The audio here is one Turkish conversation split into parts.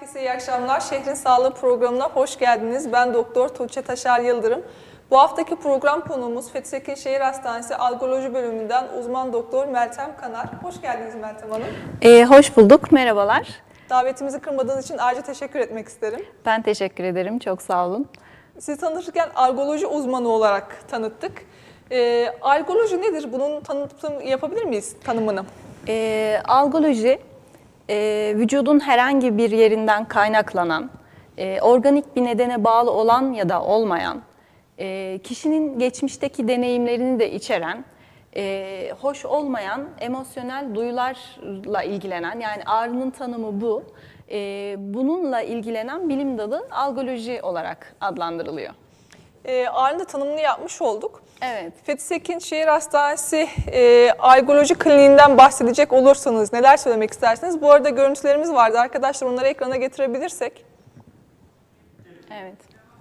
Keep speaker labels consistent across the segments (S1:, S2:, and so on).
S1: Herkese iyi akşamlar. Şehrin Sağlığı programına hoş geldiniz. Ben Doktor Tuğçe Taşar Yıldırım. Bu haftaki program konuğumuz Fethi Sekin Şehir Hastanesi Algoloji Bölümünden uzman doktor Meltem Kanar. Hoş geldiniz Meltem Hanım.
S2: Hoş bulduk, merhabalar.
S1: Davetimizi kırmadığınız için ayrıca teşekkür etmek isterim.
S2: Ben teşekkür ederim, çok sağ olun.
S1: Sizi tanıtırken algoloji uzmanı olarak tanıttık. Algoloji nedir? Bunun tanıtımını yapabilir miyiz, tanımını?
S2: Algoloji, vücudun herhangi bir yerinden kaynaklanan, organik bir nedene bağlı olan ya da olmayan, kişinin geçmişteki deneyimlerini de içeren, hoş olmayan emosyonel duyularla ilgilenen, yani ağrının tanımı bu, bununla ilgilenen bilim dalı algoloji olarak adlandırılıyor.
S1: Ağrının tanımını yapmış olduk.
S2: Evet.
S1: Fethi Sekin Şehir Hastanesi Algoloji Kliniğinden bahsedecek olursanız neler söylemek istersiniz? Bu arada görüntülerimiz vardı. Arkadaşlar onları ekrana getirebilirsek.
S2: Evet.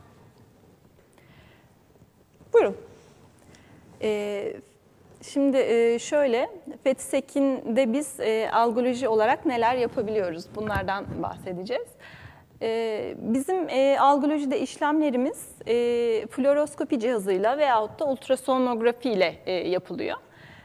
S1: Buyurun.
S2: Şimdi şöyle, Fethi Sekin'de biz algoloji olarak neler yapabiliyoruz? Bunlardan bahsedeceğiz. Bizim algolojide işlemlerimiz fluoroskopi cihazıyla veyahut da ultrasonografi ile yapılıyor.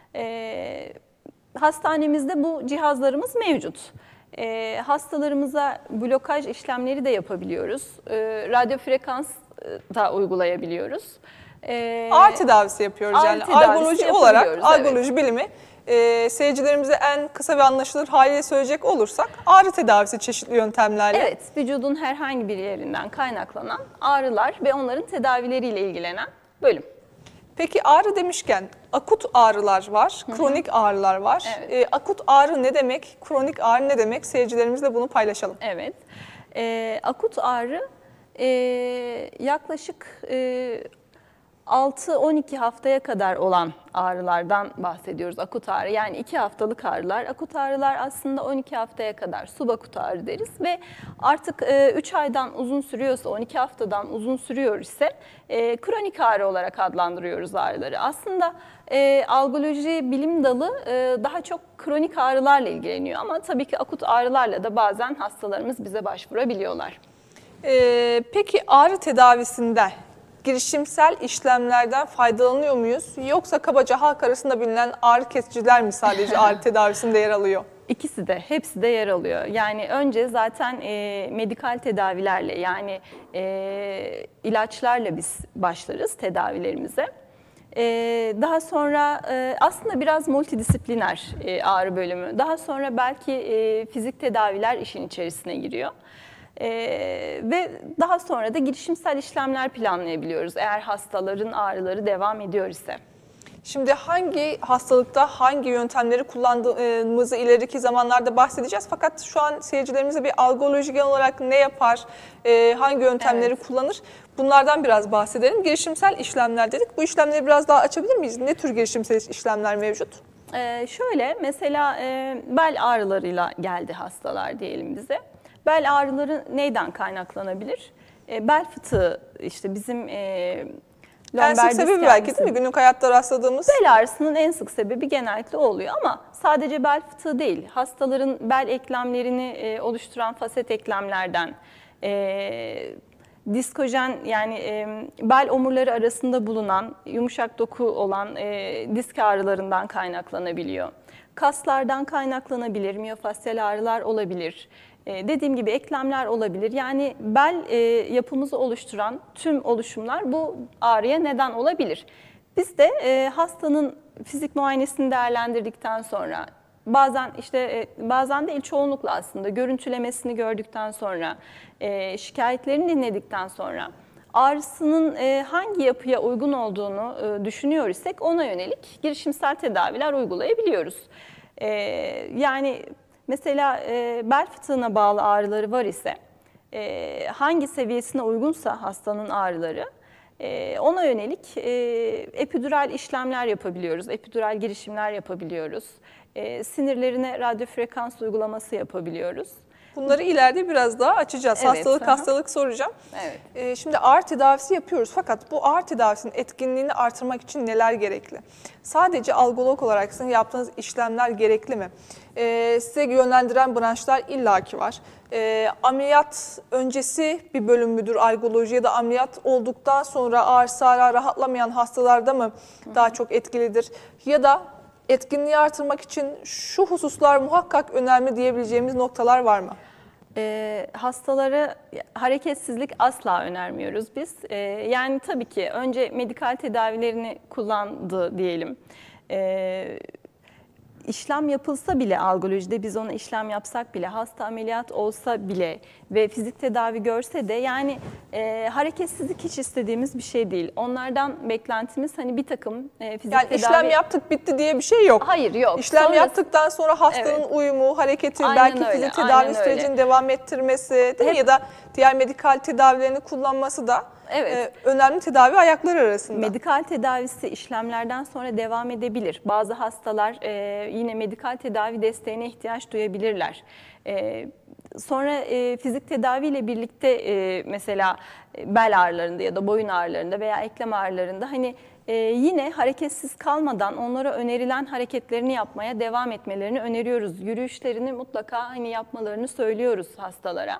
S2: Hastanemizde bu cihazlarımız mevcut. Hastalarımıza blokaj işlemleri de yapabiliyoruz. Radyo frekans da uygulayabiliyoruz.
S1: Ağrı tedavisi yapıyoruz yani. Algoloji olarak,
S2: evet.
S1: algoloji bilimi seyircilerimize en kısa ve anlaşılır haliyle söyleyecek olursak ağrı tedavisi çeşitli yöntemlerle.
S2: Evet, vücudun herhangi bir yerinden kaynaklanan ağrılar ve onların tedavileriyle ilgilenen bölüm.
S1: Peki ağrı demişken akut ağrılar var, kronik ağrılar var.
S2: Evet.
S1: Akut ağrı ne demek, kronik ağrı ne demek? Seyircilerimizle bunu paylaşalım.
S2: Evet, akut ağrı yaklaşık 6-12 haftaya kadar olan ağrılardan bahsediyoruz. Akut ağrı yani 2 haftalık ağrılar. Akut ağrılar aslında 12 haftaya kadar subakut ağrı deriz ve artık 3 aydan uzun sürüyorsa, 12 haftadan uzun sürüyor ise kronik ağrı olarak adlandırıyoruz ağrıları. Aslında algoloji bilim dalı daha çok kronik ağrılarla ilgileniyor ama tabii ki akut ağrılarla da bazen hastalarımız bize başvurabiliyorlar.
S1: Peki ağrı tedavisinde girişimsel işlemlerden faydalanıyor muyuz? Yoksa kabaca halk arasında bilinen ağrı kesiciler mi sadece ağrı tedavisinde yer alıyor?
S2: İkisi de, hepsi de yer alıyor. Yani önce zaten medikal tedavilerle yani ilaçlarla biz başlarız tedavilerimize. Daha sonra aslında biraz multidisipliner ağrı bölümü. Daha sonra belki fizik tedaviler işin içerisine giriyor. Ve daha sonra da girişimsel işlemler planlayabiliyoruz eğer hastaların ağrıları devam ediyor ise.
S1: Şimdi hangi hastalıkta hangi yöntemleri kullandığımızı ileriki zamanlarda bahsedeceğiz. Fakat şu an seyircilerimize bir algoloji olarak ne yapar, hangi yöntemleri kullanır bunlardan biraz bahsedelim. Girişimsel işlemler dedik. Bu işlemleri biraz daha açabilir miyiz? Ne tür girişimsel işlemler mevcut?
S2: Şöyle mesela bel ağrılarıyla geldi hastalar diyelim bize. Bel ağrıları neyden kaynaklanabilir? Bel fıtığı işte bizim
S1: en sık sebebi belki değil mi? Günlük hayatta rastladığımız.
S2: Bel ağrısının en sık sebebi genellikle oluyor ama sadece bel fıtığı değil. Hastaların bel eklemlerini oluşturan faset eklemlerden, diskojen yani bel omurları arasında bulunan yumuşak doku olan disk ağrılarından kaynaklanabiliyor. Kaslardan kaynaklanabilir, miyofasyal ağrılar olabilir. Dediğim gibi eklemler olabilir. Yani bel yapımızı oluşturan tüm oluşumlar bu ağrıya neden olabilir. Biz de hastanın fizik muayenesini değerlendirdikten sonra bazen bazen değil çoğunlukla aslında görüntülemesini gördükten sonra şikayetlerini dinledikten sonra ağrısının hangi yapıya uygun olduğunu düşünüyor isek ona yönelik girişimsel tedaviler uygulayabiliyoruz. Yani mesela bel fıtığına bağlı ağrıları var ise hangi seviyesine uygunsa hastanın ağrıları ona yönelik epidural işlemler yapabiliyoruz, epidural girişimler yapabiliyoruz, sinirlerine radyo frekans uygulaması yapabiliyoruz.
S1: Bunları ileride biraz daha açacağız.
S2: Evet,
S1: Hastalık
S2: aha.
S1: hastalık soracağım.
S2: Evet.
S1: Şimdi ağrı tedavisi yapıyoruz fakat bu ağrı tedavisinin etkinliğini artırmak için neler gerekli? Sadece algolog olarak sizin yaptığınız işlemler gerekli mi? Size yönlendiren branşlar illaki var. Ameliyat öncesi bir bölüm müdür algoloji ya da ameliyat olduktan sonra ağrısı hala rahatlamayan hastalarda mı daha çok etkilidir? Ya da etkinliği artırmak için şu hususlar muhakkak önemli diyebileceğimiz noktalar var mı?
S2: Hastalara hareketsizlik asla önermiyoruz biz. Yani tabii ki önce medikal tedavilerini kullandı diyelim. İşlem yapılsa bile algolojide biz ona işlem yapsak bile, hasta ameliyat olsa bile ve fizik tedavi görse de yani hareketsizlik hiç istediğimiz bir şey değil. Onlardan beklentimiz hani bir takım fizik
S1: Yani
S2: tedavi...
S1: işlem yaptık bitti diye bir şey yok.
S2: Hayır, yok.
S1: İşlem
S2: Sonrası-
S1: yaptıktan sonra hastanın
S2: Evet.
S1: uyumu, hareketi,
S2: Aynen
S1: belki
S2: öyle,
S1: fizik tedavi
S2: aynen
S1: sürecini
S2: öyle.
S1: devam ettirmesi değil mi? Ya da diğer medikal tedavilerini kullanması da
S2: Evet.
S1: önemli tedavi ayakları arasında.
S2: Medikal tedavisi işlemlerden sonra devam edebilir. Bazı hastalar yine medikal tedavi desteğine ihtiyaç duyabilirler. Sonra fizik tedaviyle birlikte mesela bel ağrılarında ya da boyun ağrılarında veya eklem ağrılarında hani yine hareketsiz kalmadan onlara önerilen hareketlerini yapmaya devam etmelerini öneriyoruz. Yürüyüşlerini mutlaka hani yapmalarını söylüyoruz hastalara.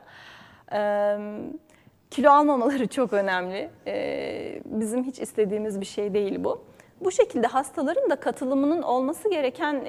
S2: Kilo almamaları çok önemli. Bizim hiç istediğimiz bir şey değil bu. Bu şekilde hastaların da katılımının olması gereken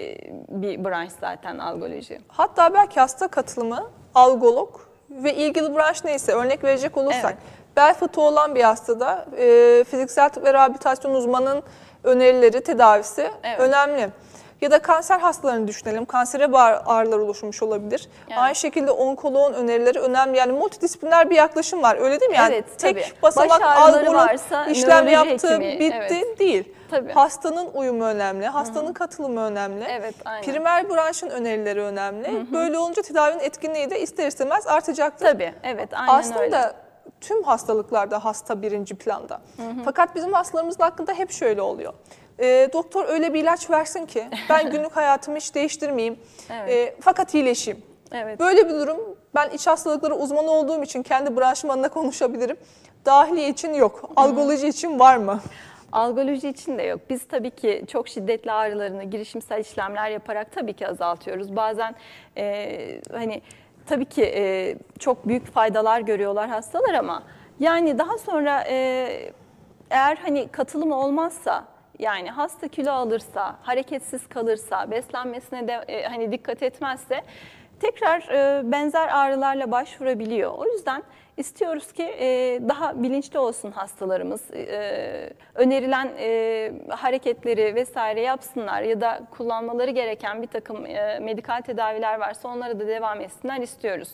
S2: bir branş zaten algoloji.
S1: Hatta belki hasta katılımı, algolog ve ilgili branş neyse örnek verecek olursak, bel fıtığı olan bir hastada fiziksel tıp ve rehabilitasyon uzmanının önerileri, tedavisi önemli. Ya da kanser hastalarını düşünelim. Kansere ağrılar oluşmuş olabilir.
S2: Evet.
S1: Aynı şekilde onkoloğun önerileri önemli. Yani multidisipliner bir yaklaşım var. Öyle değil mi? Yani
S2: Evet,
S1: tek
S2: tabii.
S1: basamak
S2: Baş ağrıları
S1: algolog
S2: varsa
S1: işlem
S2: nöroloji
S1: yaptı,
S2: hekimi,
S1: bitti
S2: evet.
S1: değil.
S2: Tabii.
S1: Hastanın uyumu önemli, hastanın katılımı önemli.
S2: Evet, aynen.
S1: Primer branşın önerileri önemli. Böyle olunca tedavinin etkinliği de ister istemez artacaktır.
S2: Tabii, evet, aynen
S1: Aslında
S2: öyle.
S1: tüm hastalıklarda hasta birinci planda. Fakat bizim hastalarımızın hakkında hep şöyle oluyor. Doktor öyle bir ilaç versin ki ben günlük hayatımı hiç değiştirmeyeyim.
S2: Evet.
S1: Fakat iyileşeyim.
S2: Evet.
S1: Böyle bir durum, ben iç hastalıkları uzmanı olduğum için kendi branşım adına konuşabilirim. Dahiliye için yok. Algoloji için var mı?
S2: Algoloji için de yok. Biz tabii ki çok şiddetli ağrılarını girişimsel işlemler yaparak tabii ki azaltıyoruz. Bazen hani tabii ki çok büyük faydalar görüyorlar hastalar ama yani daha sonra eğer hani katılım olmazsa, yani hasta kilo alırsa, hareketsiz kalırsa, beslenmesine de hani dikkat etmezse tekrar benzer ağrılarla başvurabiliyor. O yüzden istiyoruz ki daha bilinçli olsun hastalarımız, önerilen hareketleri vesaire yapsınlar ya da kullanmaları gereken bir takım medikal tedaviler varsa onlara da devam etsinler istiyoruz.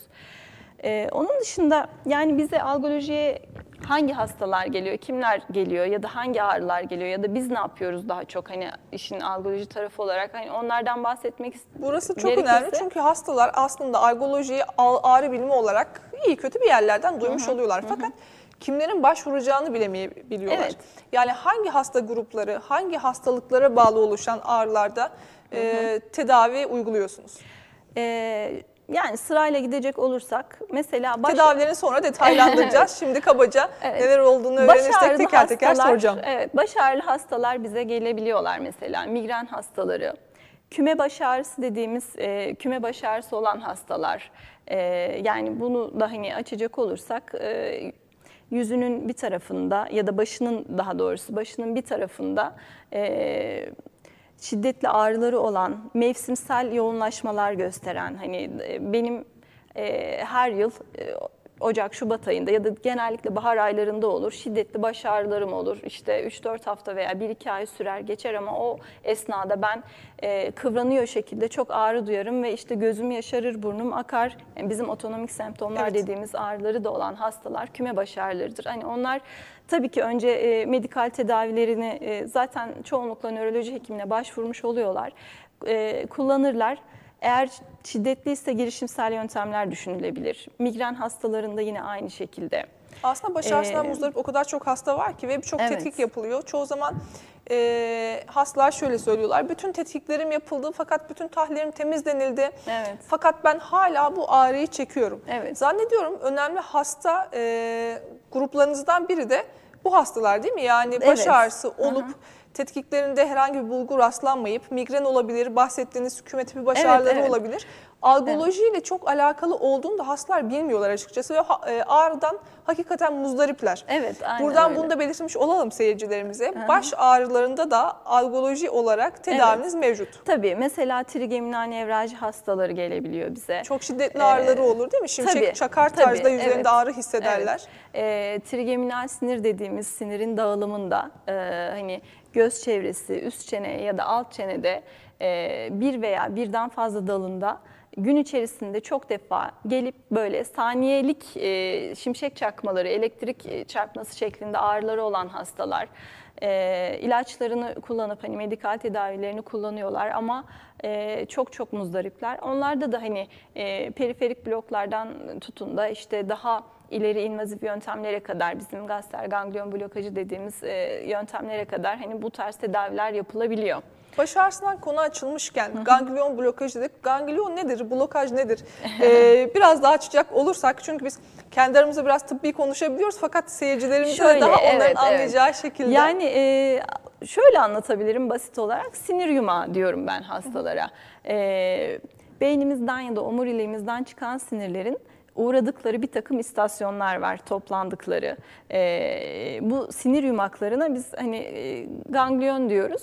S2: Onun dışında yani bize algolojiye hangi hastalar geliyor, kimler geliyor ya da hangi ağrılar geliyor ya da biz ne yapıyoruz daha çok hani işin algoloji tarafı olarak hani onlardan bahsetmek istiyorum.
S1: Burası çok önemli çünkü hastalar aslında algolojiyi ağrı bilimi olarak iyi kötü bir yerlerden duymuş oluyorlar. Fakat kimlerin başvuracağını bilemeyebiliyorlar.
S2: Evet.
S1: Yani hangi hasta grupları, hangi hastalıklara bağlı oluşan ağrılarda tedavi uyguluyorsunuz?
S2: Yani sırayla gidecek olursak mesela
S1: tedavilerini sonra detaylandıracağız. Şimdi kabaca neler olduğunu öğrenirsek teker teker soracağım.
S2: Evet, baş ağrılı hastalar bize gelebiliyorlar mesela. Migren hastaları, küme baş ağrısı dediğimiz küme baş ağrısı olan hastalar. Yani bunu da hani açacak olursak yüzünün bir tarafında ya da başının daha doğrusu başının bir tarafında şiddetli ağrıları olan, mevsimsel yoğunlaşmalar gösteren, hani benim her yıl Ocak, Şubat ayında ya da genellikle bahar aylarında olur, şiddetli baş ağrılarım olur. İşte 3-4 hafta veya 1-2 ay sürer geçer ama o esnada ben kıvranıyor şekilde çok ağrı duyarım ve işte gözüm yaşarır, burnum akar. Yani bizim otonomik semptomlar dediğimiz ağrıları da olan hastalar küme baş ağrılarıdır. Hani onlar tabii ki önce medikal tedavilerini zaten çoğunlukla nöroloji hekimine başvurmuş oluyorlar, kullanırlar. Eğer şiddetliyse girişimsel yöntemler düşünülebilir. Migren hastalarında yine aynı şekilde.
S1: Aslında baş ağrısından muzdarip o kadar çok hasta var ki ve birçok
S2: Evet.
S1: tetkik yapılıyor. Çoğu zaman hastalar şöyle söylüyorlar. Bütün tetkiklerim yapıldı fakat bütün tahlillerim temizlenildi.
S2: Evet.
S1: Fakat ben hala bu ağrıyı çekiyorum.
S2: Evet.
S1: Zannediyorum önemli hasta gruplarınızdan biri de bu hastalar değil mi? Yani baş
S2: Evet.
S1: ağrısı olup tetkiklerinde herhangi bir bulgu rastlanmayıp migren olabilir, bahsettiğiniz küme tipi baş
S2: Evet,
S1: ağrıları
S2: evet.
S1: olabilir. Algolojiyle çok alakalı olduğunu da hastalar bilmiyorlar açıkçası ve ağrıdan hakikaten muzdaripler.
S2: Evet, aynen
S1: Buradan
S2: öyle.
S1: bunu da belirtmiş olalım seyircilerimize. Baş ağrılarında da algoloji olarak tedaviniz mevcut.
S2: Tabii mesela trigeminal nevraji hastaları gelebiliyor bize.
S1: Çok şiddetli ağrıları olur değil mi? Şimşek,
S2: tabii,
S1: çakar
S2: tabii,
S1: tarzda yüzlerinde
S2: evet.
S1: ağrı hissederler.
S2: Trigeminal sinir dediğimiz sinirin dağılımında hani göz çevresi, üst çene ya da alt çenede bir veya birden fazla dalında gün içerisinde çok defa gelip böyle saniyelik şimşek çakmaları, elektrik çarpması şeklinde ağrıları olan hastalar ilaçlarını kullanıp hani medikal tedavilerini kullanıyorlar ama çok muzdaripler. Onlarda da hani periferik bloklardan tutun da işte daha ileri invazif yöntemlere kadar bizim gaster ganglion blokajı dediğimiz yöntemlere kadar hani bu tarz tedaviler yapılabiliyor.
S1: Baş ağrısından konu açılmışken ganglion blokajı dedik. Ganglion nedir? Blokaj nedir? Biraz daha açacak olursak çünkü biz kendi aramızda biraz tıbbi konuşabiliyoruz fakat seyircilerimize de daha onların anlayacağı şekilde.
S2: Yani şöyle anlatabilirim basit olarak sinir yumağı diyorum ben hastalara. Beynimizden ya da omuriliğimizden çıkan sinirlerin uğradıkları bir takım istasyonlar var, toplandıkları. Bu sinir yumaklarına biz hani ganglion diyoruz.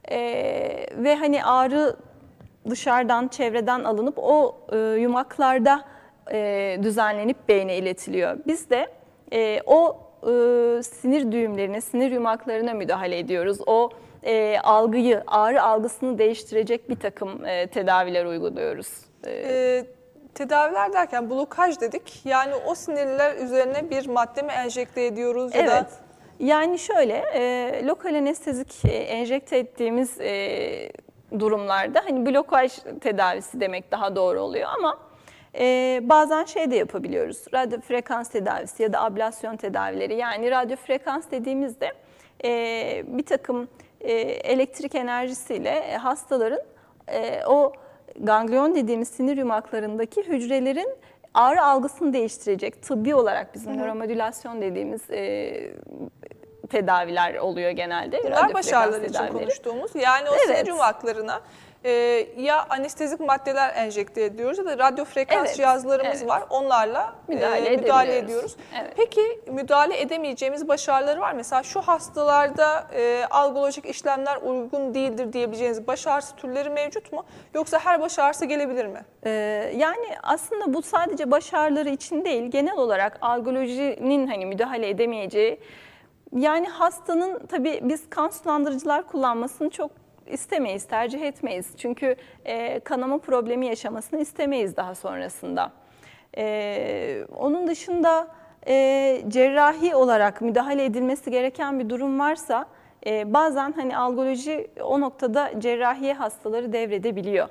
S2: Ve hani ağrı dışarıdan, çevreden alınıp o yumaklarda düzenlenip beyne iletiliyor. Biz de o sinir düğümlerine, sinir yumaklarına müdahale ediyoruz. O algıyı, ağrı algısını değiştirecek bir takım tedaviler uyguluyoruz.
S1: Tedaviler derken blokaj dedik. Yani o sinirler üzerine bir madde mi enjekte ediyoruz ya da...
S2: Yani şöyle, lokal anestezik enjekte ettiğimiz durumlarda hani blokaj tedavisi demek daha doğru oluyor ama bazen şey de yapabiliyoruz. Radyo frekans tedavisi ya da ablasyon tedavileri. Yani radyo frekans dediğimizde bir takım elektrik enerjisiyle hastaların o ganglion dediğimiz sinir yumaklarındaki hücrelerin ağrı algısını değiştirecek tıbbi olarak bizim nöromodülasyon dediğimiz tedaviler oluyor genelde.
S1: Bunlar baş ağrıları için konuştuğumuz. Yani o sinir yumaklarına ya anestezik maddeler enjekte ediyoruz ya da radyo frekans cihazlarımız var. Onlarla müdahale ediyoruz.
S2: Evet.
S1: Peki müdahale edemeyeceğimiz baş ağrıları var. Mesela şu hastalarda algolojik işlemler uygun değildir diyebileceğiniz baş ağrısı türleri mevcut mu? Yoksa her baş ağrısı gelebilir mi?
S2: Yani aslında bu sadece baş ağrıları için değil, genel olarak algolojinin hani müdahale edemeyeceği, yani hastanın tabii biz kan sulandırıcılar kullanmasını çok istemeyiz, tercih etmeyiz. Çünkü kanama problemi yaşamasını istemeyiz daha sonrasında. Onun dışında cerrahi olarak müdahale edilmesi gereken bir durum varsa bazen hani algoloji o noktada cerrahiye hastaları devredebiliyor.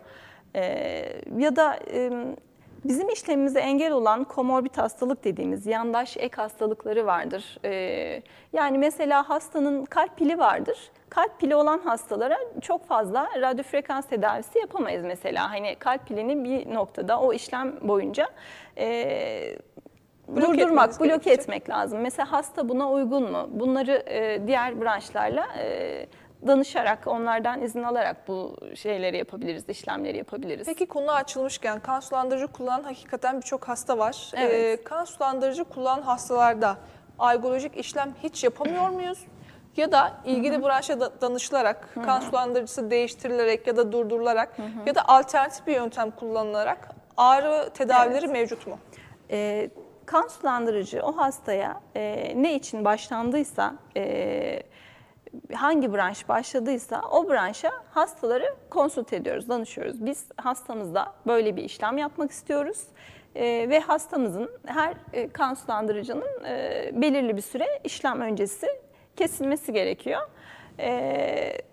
S2: Ya da bizim işlemimize engel olan komorbid hastalık dediğimiz yandaş ek hastalıkları vardır. Yani mesela hastanın kalp pili vardır. Kalp pili olan hastalara çok fazla radyofrekans tedavisi yapamayız mesela. Hani kalp pilini bir noktada o işlem boyunca bloke etmek lazım. Mesela hasta buna uygun mu? Bunları diğer branşlarla danışarak, onlardan izin alarak bu şeyleri yapabiliriz, işlemleri yapabiliriz.
S1: Peki konu açılmışken kan sulandırıcı kullanan hakikaten birçok hasta var.
S2: Evet.
S1: Kan sulandırıcı kullanan hastalarda algolojik işlem hiç yapamıyor muyuz? Ya da ilgili branşa danışılarak, kan sulandırıcısı değiştirilerek ya da durdurularak ya da alternatif bir yöntem kullanılarak ağrı tedavileri mevcut mu?
S2: Kan sulandırıcı o hastaya ne için başlandıysa, hangi branş başladıysa o branşa hastaları konsult ediyoruz, danışıyoruz. Biz hastamızda böyle bir işlem yapmak istiyoruz ve hastamızın her kan sulandırıcının belirli bir süre işlem öncesi kesilmesi gerekiyor.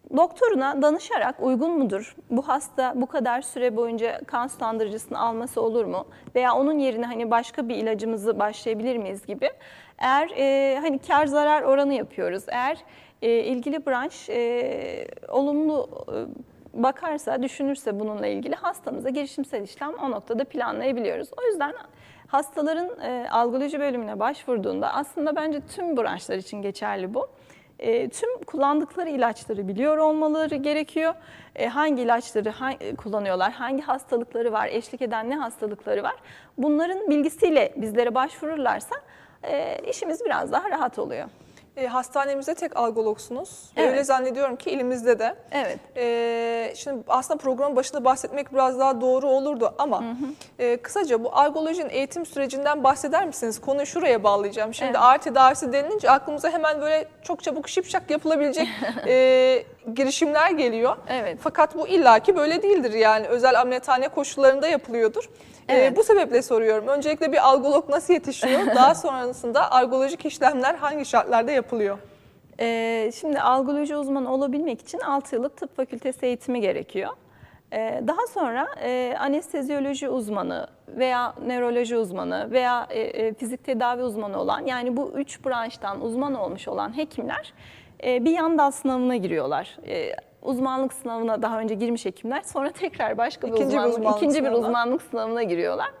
S2: doktoruna danışarak uygun mudur? Bu hasta bu kadar süre boyunca kan sulandırıcısını alması olur mu? Veya onun yerine hani başka bir ilacımızı başlayabilir miyiz gibi. Eğer hani kar zarar oranı yapıyoruz. Eğer ilgili branş olumlu bakarsa, düşünürse bununla ilgili hastamıza girişimsel işlem o noktada planlayabiliyoruz. O yüzden hastaların algoloji bölümüne başvurduğunda aslında bence tüm branşlar için geçerli bu. Tüm kullandıkları ilaçları biliyor olmaları gerekiyor. Hangi ilaçları kullanıyorlar, hangi hastalıkları var, eşlik eden ne hastalıkları var. Bunların bilgisiyle bizlere başvururlarsa işimiz biraz daha rahat oluyor.
S1: Hastanemizde tek algologsunuz.
S2: Evet.
S1: Öyle zannediyorum ki elimizde de.
S2: Evet.
S1: Şimdi aslında programın başında bahsetmek biraz daha doğru olurdu ama kısaca bu algolojinin eğitim sürecinden bahseder misiniz? Konuyu şuraya bağlayacağım. Şimdi
S2: Evet.
S1: ağrı tedavisi denilince aklımıza hemen böyle çok çabuk şipşak yapılabilecek girişimler geliyor.
S2: Evet.
S1: Fakat bu illaki böyle değildir yani. Özel ameliyathane koşullarında yapılıyordur.
S2: Evet.
S1: Bu sebeple soruyorum. Öncelikle bir algolog nasıl yetişiyor? Daha sonrasında algolojik işlemler hangi şartlarda yapılıyor?
S2: Şimdi algoloji uzmanı olabilmek için 6 yıllık tıp fakültesi eğitimi gerekiyor. Daha sonra anestezyoloji uzmanı veya nöroloji uzmanı veya fizik tedavi uzmanı olan, yani bu 3 branştan uzman olmuş olan hekimler bir yan dal sınavına giriyorlar. Uzmanlık sınavına daha önce girmiş hekimler sonra tekrar başka bir ikinci bir uzmanlık sınavına giriyorlar.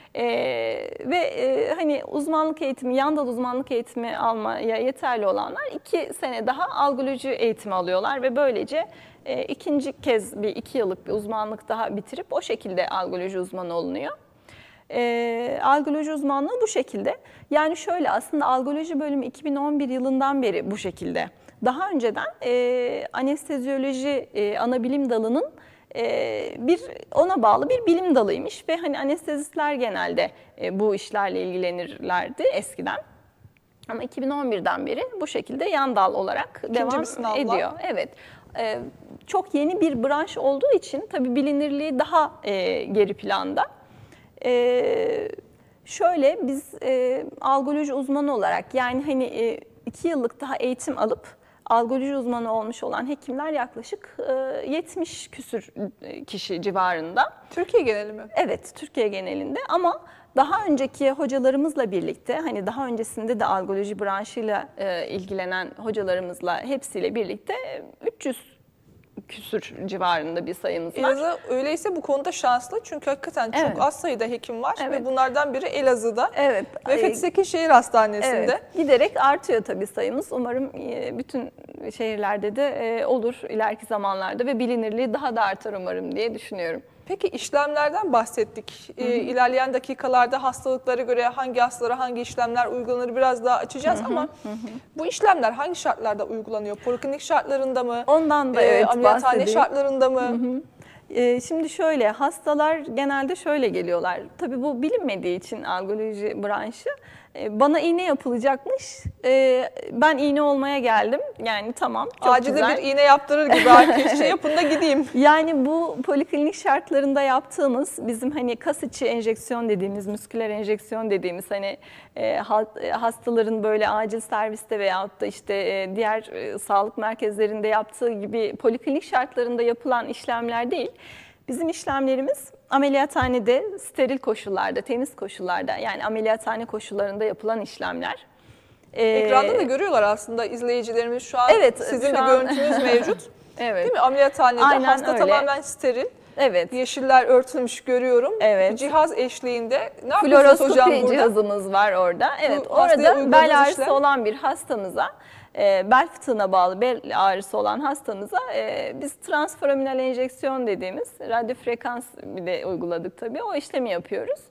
S2: Hani uzmanlık eğitimi, yan dal uzmanlık eğitimi almaya yeterli olanlar 2 sene daha algoloji eğitimi alıyorlar ve böylece ikinci kez 2 yıllık bir uzmanlık daha bitirip o şekilde algoloji uzmanı olunuyor. Algoloji uzmanlığı bu şekilde. Yani şöyle, aslında algoloji bölümü 2011 yılından beri bu şekilde. Daha önceden anestezyoloji ana bilim dalının ona bağlı bir bilim dalıymış ve hani anestezistler genelde bu işlerle ilgilenirlerdi eskiden. Ama 2011'den beri bu şekilde yan dal olarak devam ediyor. Evet. Çok yeni bir branş olduğu için tabii bilinirliği daha geri planda. Şöyle biz algoloji uzmanı olarak, yani hani 2 yıllık daha eğitim alıp algoloji uzmanı olmuş olan hekimler yaklaşık 70 küsür kişi civarında.
S1: Türkiye geneli mi?
S2: Evet, Türkiye genelinde, ama daha önceki hocalarımızla birlikte, hani daha öncesinde de algoloji branşıyla ilgilenen hocalarımızla hepsiyle birlikte 300 küsür civarında bir sayımız var.
S1: Elazığ öyleyse bu konuda şanslı, çünkü hakikaten çok az sayıda hekim var ve bunlardan biri Elazığ'da ve Fethi Sekizşehir Hastanesi'nde.
S2: Evet, giderek artıyor tabii sayımız. Umarım bütün şehirlerde de olur ileriki zamanlarda ve bilinirliği daha da artar umarım diye düşünüyorum.
S1: Peki işlemlerden bahsettik. İlerleyen dakikalarda hastalıklara göre hangi hastalara hangi işlemler uygulanır biraz daha açacağız ama bu işlemler hangi şartlarda uygulanıyor? Poliklinik şartlarında mı?
S2: Ondan da
S1: ameliyathane şartlarında mı?
S2: Şimdi şöyle, hastalar genelde şöyle geliyorlar. Tabii bu bilinmediği için algoloji branşı, bana iğne yapılacakmış. Ben iğne olmaya geldim. Yani tamam, çok
S1: acilde
S2: güzel.
S1: bir iğne yaptırır gibi arkadaşça yapın da gideyim.
S2: Yani bu poliklinik şartlarında yaptığımız, bizim hani kas içi enjeksiyon dediğimiz, musküler enjeksiyon dediğimiz, hani hastaların böyle acil serviste veyahut da işte diğer sağlık merkezlerinde yaptığı gibi poliklinik şartlarında yapılan işlemler değil. Bizim işlemlerimiz ameliyathanede, steril koşullarda, temiz koşullarda, yani ameliyathane koşullarında yapılan işlemler.
S1: Ekranda da görüyorlar aslında izleyicilerimiz şu an. Sizin bir görüntünüz mevcut.
S2: Evet.
S1: Değil mi? Ameliyathanede hasta
S2: öyle.
S1: Tamamen steril.
S2: Evet.
S1: Yeşiller örtülmüş görüyorum.
S2: Evet.
S1: Cihaz eşliğinde ne yapıyorsunuz hocam burada?
S2: Fluoroskopi cihazımız var orada. Evet, orada bel ağrısı olan bir hastamıza, bel fıtığına bağlı bel ağrısı olan hastamıza biz transforaminal enjeksiyon dediğimiz radyo frekans bir de uyguladık tabii. O işlemi yapıyoruz.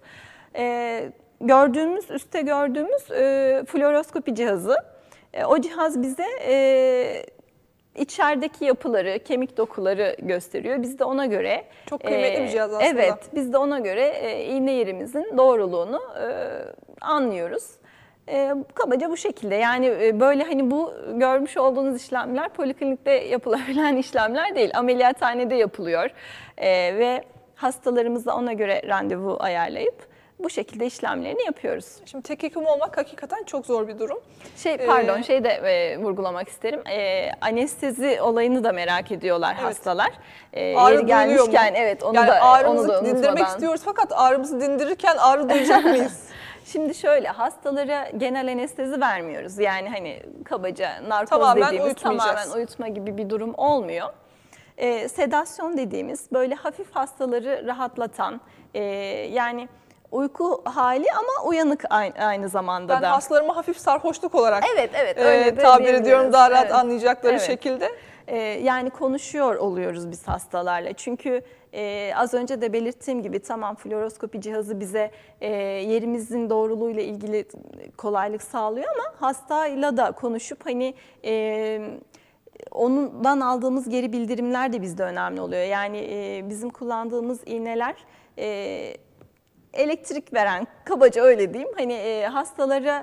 S2: Üstte gördüğümüz fluoroskopi cihazı. O cihaz bize içerideki yapıları, kemik dokuları gösteriyor. Biz de ona göre...
S1: Çok kıymetli bir cihaz aslında.
S2: Evet, biz de ona göre iğne yerimizin doğruluğunu anlıyoruz. Kabaca bu şekilde. Yani böyle hani bu görmüş olduğunuz işlemler poliklinikte yapılabilen işlemler değil. Ameliyathanede yapılıyor ve hastalarımızla ona göre randevu ayarlayıp Bu şekilde işlemlerini yapıyoruz.
S1: Şimdi tek hekim olmak hakikaten çok zor bir durum.
S2: Şey de vurgulamak isterim. Anestezi olayını da merak ediyorlar hastalar.
S1: Ağrı
S2: Yeri gelmişken onu da
S1: ağrımızı
S2: unutmadan.
S1: dindirmek istiyoruz fakat ağrımızı dindirirken ağrı duyacak mıyız?
S2: Şimdi şöyle, hastalara genel anestezi vermiyoruz. Yani hani kabaca narkoz
S1: Tamamen
S2: dediğimiz
S1: uyutmayacağız.
S2: tamamen uyutma gibi bir durum olmuyor. Sedasyon dediğimiz böyle hafif hastaları rahatlatan, yani uyku hali ama uyanık aynı zamanda
S1: Ben
S2: da.
S1: hastalarıma hafif sarhoşluk olarak
S2: Evet öyle de
S1: tabir ediyorum
S2: diyebiliriz.
S1: daha rahat
S2: Evet.
S1: anlayacakları
S2: Evet.
S1: şekilde.
S2: Yani konuşuyor oluyoruz biz hastalarla. Çünkü az önce de belirttiğim gibi tamam fluoroskopi cihazı bize yerimizin doğruluğuyla ilgili kolaylık sağlıyor ama hastayla da konuşup hani ondan aldığımız geri bildirimler de bizde önemli oluyor. Yani bizim kullandığımız iğneler elektrik veren, kabaca öyle diyeyim. Hani hastalara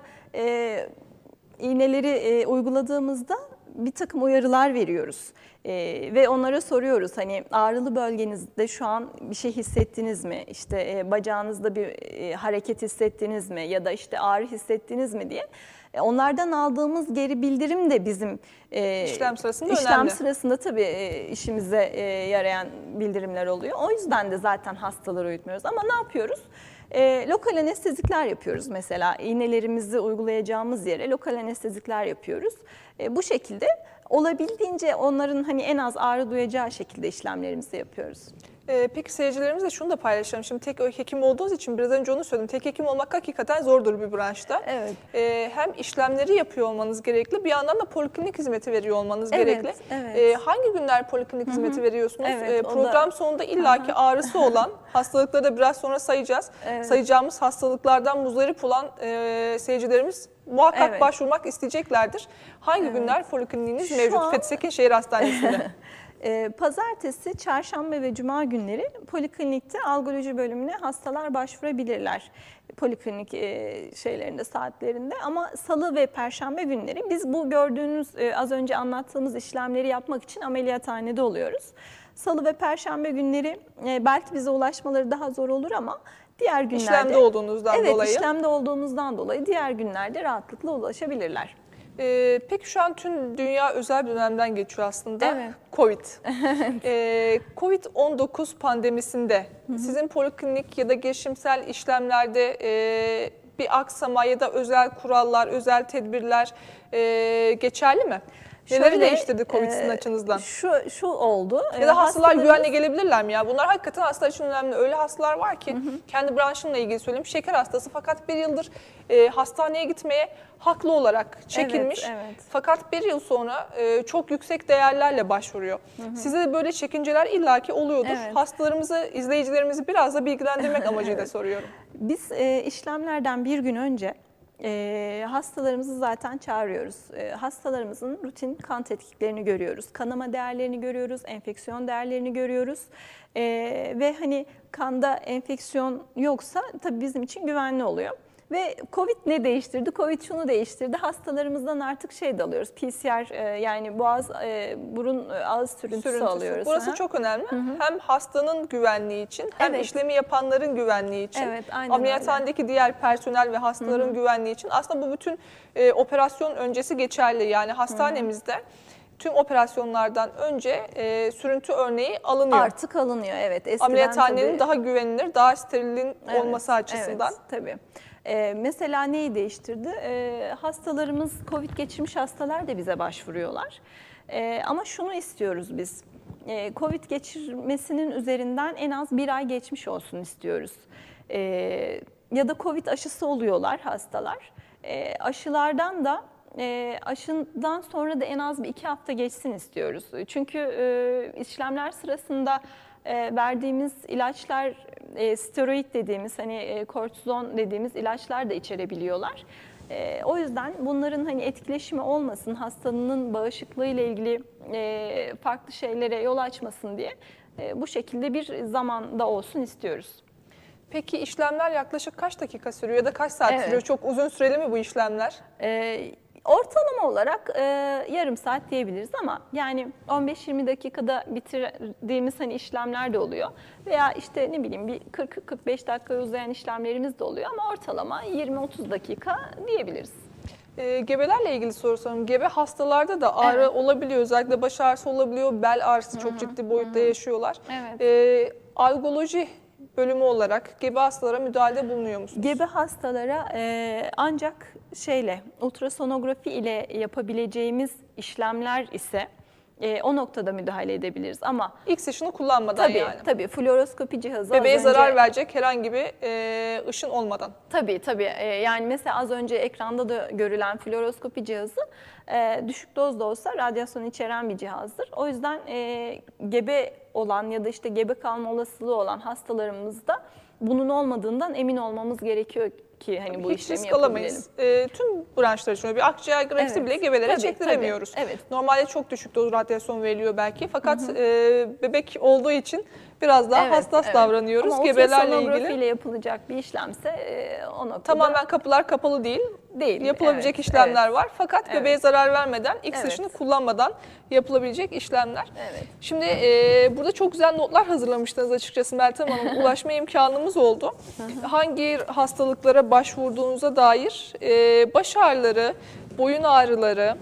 S2: iğneleri uyguladığımızda bir takım uyarılar veriyoruz. Ve onlara soruyoruz hani ağrılı bölgenizde şu an bir şey hissettiniz mi? İşte bacağınızda bir hareket hissettiniz mi? Ya da işte ağrı hissettiniz mi diye. Onlardan aldığımız geri bildirim de bizim
S1: İşlem sırasında
S2: işlem
S1: önemli.
S2: sırasında tabii işimize yarayan bildirimler oluyor. O yüzden de zaten hastaları uyutmuyoruz. Ama ne yapıyoruz? Lokal anestezikler yapıyoruz mesela. İğnelerimizi uygulayacağımız yere lokal anestezikler yapıyoruz. Bu şekilde olabildiğince onların hani en az ağrı duyacağı şekilde işlemlerimizi yapıyoruz.
S1: Peki seyircilerimizle şunu da paylaşalım. Şimdi tek hekim olduğunuz için biraz önce onu söyledim. Tek hekim olmak hakikaten zordur bir branşta.
S2: Evet.
S1: Hem işlemleri yapıyor olmanız gerekli, bir yandan da poliklinik hizmeti veriyor olmanız
S2: Evet,
S1: gerekli.
S2: evet.
S1: Hangi günler poliklinik hizmeti veriyorsunuz?
S2: Evet, o
S1: Program
S2: da-
S1: sonunda illaki ağrısı olan, hastalıkları da biraz sonra sayacağız.
S2: Evet.
S1: Sayacağımız hastalıklardan muzdarip olan seyircilerimiz muhakkak
S2: Evet.
S1: başvurmak isteyeceklerdir. Hangi günler polikliniğiniz
S2: Şu
S1: mevcut
S2: an-
S1: Fethi Sekin Şehir Hastanesi'nde?
S2: Pazartesi, çarşamba ve cuma günleri poliklinikte algoloji bölümüne hastalar başvurabilirler. Poliklinik şeylerinde, saatlerinde ama salı ve perşembe günleri biz bu gördüğünüz az önce anlattığımız işlemleri yapmak için ameliyathanede oluyoruz. Salı ve perşembe günleri belki bize ulaşmaları daha zor olur ama diğer günlerde...
S1: İşlemde olduğunuzdan dolayı.
S2: Evet, işlemde olduğumuzdan dolayı diğer günlerde rahatlıkla ulaşabilirler.
S1: Peki şu an tüm dünya özel bir dönemden geçiyor aslında.
S2: Evet.
S1: Covid. Covid-19 pandemisinde sizin poliklinik ya da girişimsel işlemlerde bir aksama ya da özel kurallar, özel tedbirler geçerli mi? Neleri
S2: Şöyle,
S1: değiştirdi Covid sizin açınızdan?
S2: Şu oldu.
S1: Ya da hastalar
S2: hastalarımız-
S1: güvenle gelebilirler mi ya? Bunlar hakikaten hastalar için önemli. Öyle hastalar var ki kendi branşımla ilgili söyleyeyim. Şeker hastası fakat bir yıldır hastaneye gitmeye haklı olarak çekilmiş.
S2: Evet.
S1: Fakat bir yıl sonra çok yüksek değerlerle başvuruyor. Size de böyle çekinceler illaki oluyordur.
S2: Evet.
S1: Hastalarımızı, izleyicilerimizi biraz da bilgilendirmek amacıyla soruyorum.
S2: Biz işlemlerden bir gün önce hastalarımızı zaten çağırıyoruz. Hastalarımızın rutin kan tetkiklerini görüyoruz. Kanama değerlerini görüyoruz, enfeksiyon değerlerini görüyoruz. Ve hani kanda enfeksiyon yoksa tabii bizim için güvenli oluyor. Ve Covid ne değiştirdi? Covid şunu değiştirdi. Hastalarımızdan artık şey de alıyoruz. PCR yani boğaz, burun, ağız sürüntüsü alıyoruz.
S1: Burası
S2: Aha.
S1: çok önemli. Hem hastanın güvenliği için hem
S2: Evet.
S1: işlemi yapanların güvenliği için.
S2: Evet, aynen
S1: Ameliyathanedeki diğer personel ve hastaların güvenliği için. Aslında bu bütün operasyon öncesi geçerli. Yani hastanemizde tüm operasyonlardan önce sürüntü örneği alınıyor.
S2: Artık alınıyor, evet. Eskiden
S1: Ameliyathanenin
S2: tabii-
S1: daha güvenilir, daha sterilin
S2: Evet,
S1: olması açısından.
S2: Evet, tabii. Mesela neyi değiştirdi? Hastalarımız, Covid geçirmiş hastalar da bize başvuruyorlar. Ama şunu istiyoruz biz. Covid geçirmesinin üzerinden en az bir ay geçmiş olsun istiyoruz. Ya da Covid aşısı oluyorlar hastalar. Aşılardan da aşından sonra da en az bir 2 hafta geçsin istiyoruz. Çünkü işlemler sırasında verdiğimiz ilaçlar steroid dediğimiz hani kortizon dediğimiz ilaçlar da içerebiliyorlar. O yüzden bunların hani etkileşimi olmasın, hastanın bağışıklığı ile ilgili farklı şeylere yol açmasın diye bu şekilde bir zamanda olsun istiyoruz.
S1: Peki işlemler yaklaşık kaç dakika sürüyor ya da kaç saat
S2: Evet.
S1: sürüyor? Çok uzun süreli mi bu işlemler?
S2: Ortalama olarak yarım saat diyebiliriz ama yani 15-20 dakikada bitirdiğimiz hani işlemler de oluyor. Veya işte ne bileyim bir 40-45 dakika uzayan işlemlerimiz de oluyor ama ortalama 20-30 dakika diyebiliriz.
S1: Gebelerle ilgili soru sorayım. Gebe hastalarda da ağrı olabiliyor. Özellikle baş ağrısı olabiliyor, bel ağrısı çok ciddi boyutta yaşıyorlar.
S2: Evet.
S1: Algoloji bölümü olarak gebe hastalara müdahalede bulunuyor musunuz?
S2: Gebe hastalara ancak ultrasonografi ile yapabileceğimiz işlemler ise o noktada müdahale edebiliriz ama
S1: X ışını kullanmadan
S2: tabii,
S1: yani.
S2: Tabii fluoroskopi cihazı
S1: Bebeğe
S2: az önce,
S1: zarar verecek herhangi bir ışın olmadan.
S2: Tabii. Yani mesela az önce ekranda da görülen fluoroskopi cihazı düşük dozda olsa radyasyon içeren bir cihazdır. O yüzden gebe olan ya da işte gebe kalma olasılığı olan hastalarımızda bunun olmadığından emin olmamız gerekiyor ki hani bu
S1: Hiç
S2: işlemi
S1: risk
S2: yapabilelim.
S1: alamayız. Tüm branşlar için bir akciğer grafisi
S2: Evet.
S1: bile gebelere
S2: Tabii,
S1: çektiremiyoruz.
S2: tabii, evet.
S1: Normalde çok düşük doz radyasyon veriliyor belki fakat bebek olduğu için biraz daha hassas davranıyoruz.
S2: Ama
S1: Gebelerle
S2: ultrasonografi
S1: ilgili
S2: ile yapılacak bir işlemse o noktada
S1: tamamen kapılar kapalı değil. Yapılabilecek
S2: Evet,
S1: işlemler var. Fakat
S2: Evet.
S1: bebeğe zarar vermeden, X
S2: Evet.
S1: ışını kullanmadan yapılabilecek işlemler.
S2: Evet.
S1: Şimdi burada çok güzel notlar hazırlamıştınız açıkçası Meltem Hanım. Ulaşma imkanımız oldu. Hangi hastalıklara başvurduğunuza dair baş ağrıları, boyun ağrıları,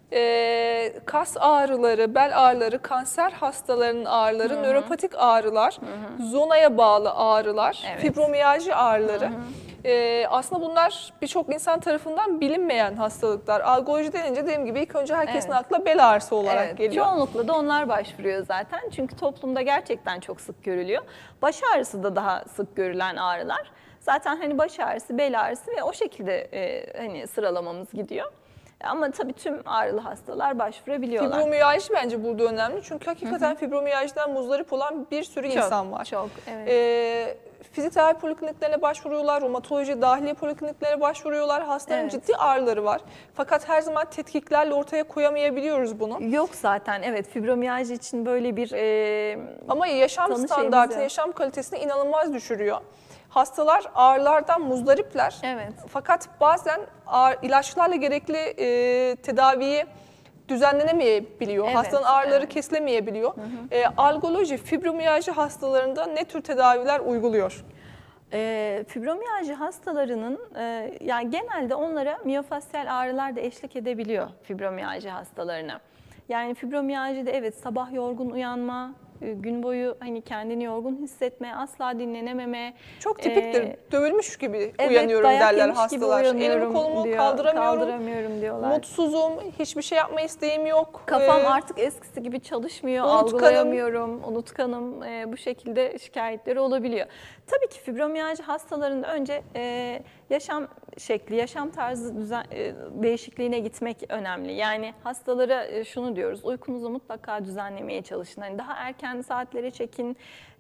S1: kas ağrıları, bel ağrıları, kanser hastalarının ağrıları, nöropatik ağrılar, zonaya bağlı ağrılar,
S2: Evet.
S1: fibromiyalji ağrıları. Aslında bunlar birçok insan tarafından bilinmeyen hastalıklar. Algoloji denince dediğim gibi ilk önce herkesin aklına bel ağrısı olarak geliyor.
S2: Çoğunlukla da onlar başvuruyor zaten. Çünkü toplumda gerçekten çok sık görülüyor. Baş ağrısı da daha sık görülen ağrılar. Zaten hani baş ağrısı, bel ağrısı ve o şekilde hani sıralamamız gidiyor. Ama tabii tüm ağrılı hastalar başvurabiliyorlar.
S1: Fibromiyalji bence burada önemli. Çünkü hakikaten fibromiyajiden muzdarip olan bir sürü insan var.
S2: Çok, evet.
S1: Fizik tedavi polikliniklerine başvuruyorlar, romatoloji, dahiliye polikliniklerine başvuruyorlar. Hastaların
S2: Evet.
S1: ciddi ağrıları var. Fakat her zaman tetkiklerle ortaya koyamayabiliyoruz bunu.
S2: Yok zaten evet fibromiyalji için böyle bir
S1: Ama yaşam
S2: tanı
S1: standartını,
S2: şeyimiz yok.
S1: yaşam kalitesini inanılmaz düşürüyor. Hastalar ağrılardan muzdaripler.
S2: Evet.
S1: Fakat bazen ilaçlarla gerekli tedaviyi düzenlenemeyebiliyor.
S2: Evet,
S1: Hastanın ağrıları
S2: evet.
S1: kesilemeyebiliyor. Algoloji, fibromiyalji hastalarında ne tür tedaviler uyguluyor?
S2: Fibromiyalji hastalarının yani genelde onlara miyofasyal ağrılar da eşlik edebiliyor fibromiyalji hastalarına. Yani fibromiyalji de evet sabah yorgun uyanma, gün boyu hani kendini yorgun hissetme, asla dinlenememe.
S1: Çok tipiktir. Dövülmüş gibi
S2: Evet,
S1: uyanıyorum
S2: dayak
S1: derler
S2: yemiş gibi
S1: hastalar.
S2: uyanıyorum
S1: Elimi kolumu
S2: diyor, kaldıramıyorum diyorlar.
S1: Mutsuzum, hiçbir şey yapma isteğim yok.
S2: Kafam artık eskisi gibi çalışmıyor,
S1: unutkanım.
S2: algılayamıyorum, unutkanım, bu şekilde şikayetleri olabiliyor. Tabii ki fibromiyalji hastalarında önce yaşam şekli, yaşam tarzı değişikliğine gitmek önemli. Yani hastalara şunu diyoruz, uykunuzu mutlaka düzenlemeye çalışın. Hani daha erken saatlere çekin,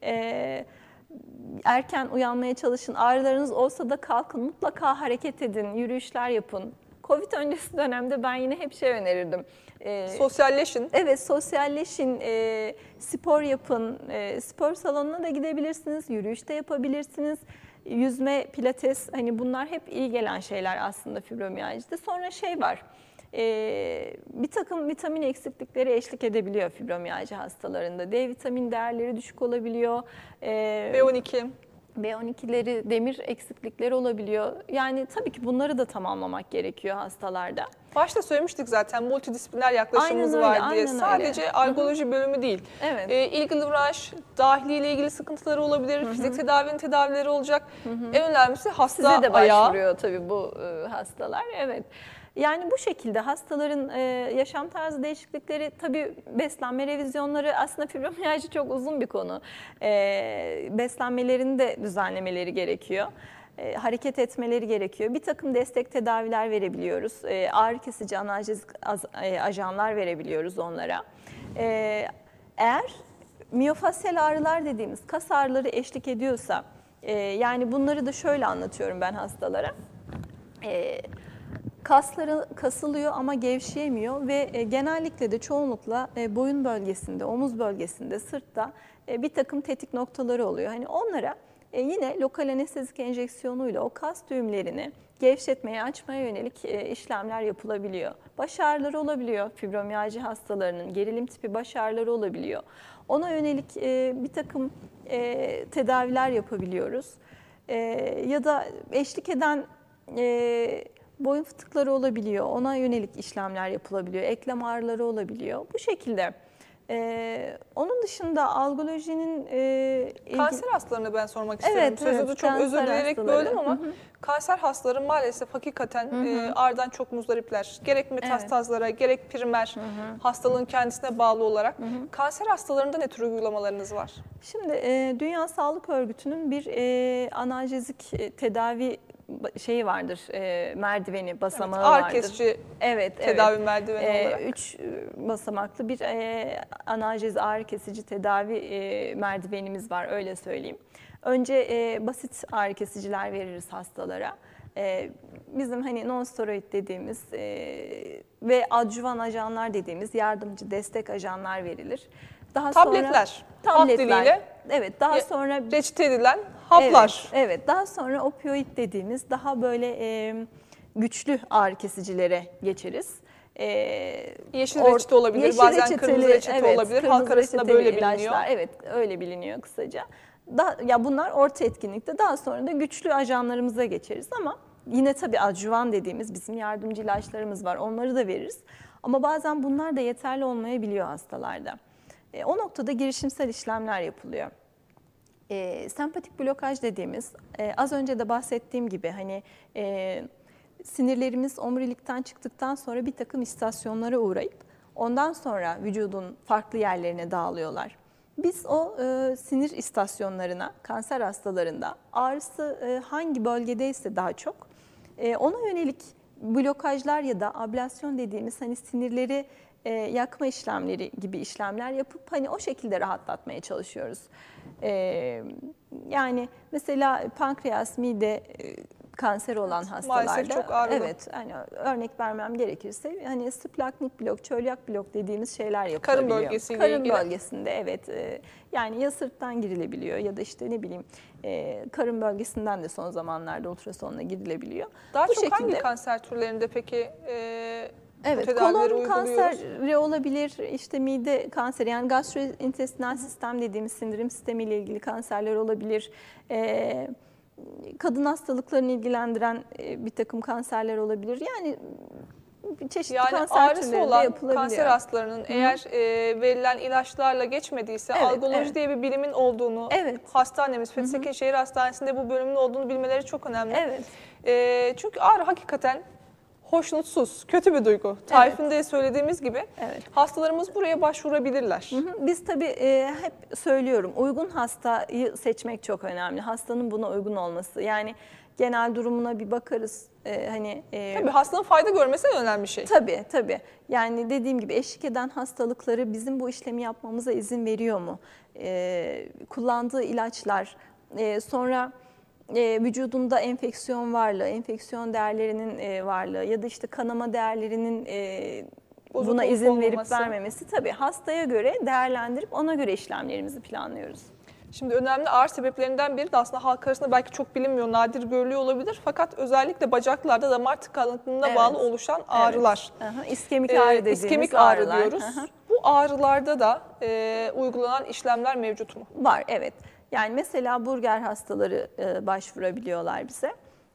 S2: erken uyanmaya çalışın. Ağrılarınız olsa da kalkın, mutlaka hareket edin, yürüyüşler yapın. Covid öncesi dönemde ben yine hep şey önerirdim.
S1: Sosyalleşin.
S2: Evet, sosyalleşin, spor yapın, spor salonuna da gidebilirsiniz, yürüyüş de yapabilirsiniz. Yüzme, pilates, hani bunlar hep iyi gelen şeyler aslında fibromiyajide. Sonra şey var, bir takım vitamin eksiklikleri eşlik edebiliyor fibromiyalji hastalarında. D vitamin değerleri düşük olabiliyor.
S1: B12.
S2: B12'leri, demir eksiklikleri olabiliyor. Yani tabii ki bunları da tamamlamak gerekiyor hastalarda.
S1: Başta söylemiştik zaten multidisipliner yaklaşımımız
S2: Aynen öyle,
S1: var diye.
S2: aynen öyle.
S1: Sadece algoloji bölümü değil.
S2: Evet.
S1: İlgili branş, dahiliyle ilgili sıkıntıları olabilir, fizik tedavinin tedavileri olacak. En önemlisi hasta
S2: Size de
S1: ayağı.
S2: başvuruyor tabii bu hastalar. Evet. Yani bu şekilde hastaların yaşam tarzı değişiklikleri, tabii beslenme revizyonları aslında fibromiyalji çok uzun bir konu. Beslenmelerini de düzenlemeleri gerekiyor. Hareket etmeleri gerekiyor. Bir takım destek tedaviler verebiliyoruz. Ağrı kesici analjik ajanlar verebiliyoruz onlara. Eğer miyofasyal ağrılar dediğimiz kas ağrıları eşlik ediyorsa, yani bunları da şöyle anlatıyorum ben hastalara. Kasları kasılıyor ama gevşeyemiyor ve genellikle de çoğunlukla boyun bölgesinde, omuz bölgesinde, sırtta bir takım tetik noktaları oluyor. Hani onlara yine lokal anestezik enjeksiyonuyla o kas düğümlerini gevşetmeye, açmaya yönelik işlemler yapılabiliyor. Baş ağrıları olabiliyor, fibromiyalji hastalarının gerilim tipi baş ağrıları olabiliyor. Ona yönelik bir takım tedaviler yapabiliyoruz. Ya da eşlik eden boyun fıtıkları olabiliyor, ona yönelik işlemler yapılabiliyor, eklem ağrıları olabiliyor. Bu şekilde. Onun dışında algolojinin
S1: kanser hastalarına ben sormak istiyorum.
S2: Evet,
S1: Sözünüzü çok özür dileyerek
S2: hastaları.
S1: böldüm ama kanser hastaları maalesef hakikaten ağrıdan çok muzdaripler. Gerek metastazlara, gerek primer hastalığın kendisine bağlı olarak. Kanser hastalarında ne tür uygulamalarınız var?
S2: Şimdi Dünya Sağlık Örgütü'nün bir analjezik tedavi şeyi vardır, merdiveni, basamağı
S1: ağrı
S2: vardır.
S1: kesici
S2: Evet,
S1: tedavi merdiveni olarak.
S2: 3 basamaklı bir analjezi ağrı kesici tedavi merdivenimiz var, öyle söyleyeyim. Önce basit ağrı kesiciler veririz hastalara. Bizim hani non-steroid dediğimiz ve adjuvan ajanlar dediğimiz yardımcı destek ajanlar verilir. Daha
S1: Tabletler, halk diliyle.
S2: Evet, daha sonra
S1: reçete edilen haplar.
S2: Evet, daha sonra opioid dediğimiz daha böyle güçlü ağrı kesicilere geçeriz.
S1: Yeşil reçete olabilir, bazen kırmızı reçete olabilir. Halk arasında böyle biliniyor.
S2: İlaçlar, evet, öyle biliniyor kısaca. Ya bunlar orta etkinlikte, daha sonra da güçlü ajanlarımıza geçeriz ama yine tabii adjuvan dediğimiz bizim yardımcı ilaçlarımız var, onları da veririz. Ama bazen bunlar da yeterli olmayabiliyor hastalarda. O noktada girişimsel işlemler yapılıyor. Sempatik blokaj dediğimiz, az önce de bahsettiğim gibi hani sinirlerimiz omurilikten çıktıktan sonra bir takım istasyonlara uğrayıp ondan sonra vücudun farklı yerlerine dağılıyorlar. Biz o sinir istasyonlarına kanser hastalarında ağrısı hangi bölgedeyse daha çok ona yönelik blokajlar ya da ablasyon dediğimiz hani sinirleri yakma işlemleri gibi işlemler yapıp hani o şekilde rahatlatmaya çalışıyoruz. Yani mesela pankreas, mide kanseri olan hastalarda
S1: maalesef çok ağrılı.
S2: evet, hani örnek vermem gerekirse hani splaknik blok, çölyak blok dediğimiz şeyler yapılabiliyor.
S1: Karın bölgesiyle
S2: Karın
S1: ilgili.
S2: bölgesinde evet. Yani ya sırttan girilebiliyor ya da işte ne bileyim karın bölgesinden de son zamanlarda ultrasonla girilebiliyor.
S1: Daha
S2: Bu
S1: çok
S2: şekilde,
S1: hangi kanser türlerinde peki bu
S2: evet,
S1: tedavileri
S2: kolon
S1: uyguluyoruz?
S2: kanseri olabilir, işte mide kanseri, yani gastrointestinal sistem dediğimiz sindirim sistemiyle ilgili kanserler olabilir. Kadın hastalıklarını ilgilendiren bir takım kanserler olabilir. Yani çeşitli kanser
S1: ağrısı
S2: türlerinde
S1: olan
S2: yapılabiliyor.
S1: kanser hastalarının eğer verilen ilaçlarla geçmediyse
S2: Evet,
S1: algoloji
S2: evet.
S1: diye bir bilimin olduğunu,
S2: Evet.
S1: hastanemiz Fethi Sekin Şehir Hastanesi'nde bu bölümün olduğunu bilmeleri çok önemli.
S2: Evet.
S1: Çünkü ağrı hakikaten hoşnutsuz, kötü bir duygu. Tarifinde söylediğimiz gibi
S2: Evet.
S1: hastalarımız buraya başvurabilirler.
S2: Biz tabii hep söylüyorum, uygun hastayı seçmek çok önemli. Hastanın buna uygun olması. Yani genel durumuna bir bakarız.
S1: Tabii hastanın fayda görmesi en önemli şey.
S2: Tabii. Yani dediğim gibi eşlik eden hastalıkları bizim bu işlemi yapmamıza izin veriyor mu? Kullandığı ilaçlar, sonra vücudunda enfeksiyon varlığı, enfeksiyon değerlerinin varlığı ya da işte kanama değerlerinin
S1: Bozuk
S2: buna
S1: olup
S2: izin verip
S1: olmaması.
S2: vermemesi, tabii hastaya göre değerlendirip ona göre işlemlerimizi planlıyoruz.
S1: Şimdi önemli ağrı sebeplerinden biri de aslında halk arasında belki çok bilinmiyor, nadir görülüyor olabilir. Fakat özellikle bacaklarda damar tıkanıklığına bağlı oluşan ağrılar.
S2: Evet. İskemik ağrı dediğimiz
S1: İskemik ağrı
S2: ağrılar.
S1: diyoruz. Bu ağrılarda da uygulanan işlemler mevcut mu?
S2: Var, evet. Yani mesela burger hastaları başvurabiliyorlar bize.